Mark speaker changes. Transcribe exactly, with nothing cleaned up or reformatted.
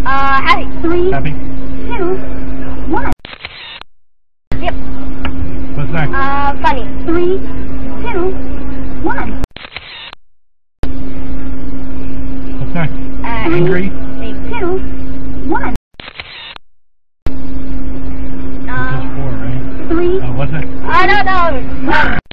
Speaker 1: Uh, happy. Three.
Speaker 2: Happy.
Speaker 1: Two. One. Yep.
Speaker 2: What's next?
Speaker 1: Uh, funny. Three. Two. One.
Speaker 2: What's next?
Speaker 1: Uh,
Speaker 2: Angry.
Speaker 1: Three. Two. One.
Speaker 2: This is four, right?
Speaker 1: Three.
Speaker 2: Uh, what's it?
Speaker 1: I don't know.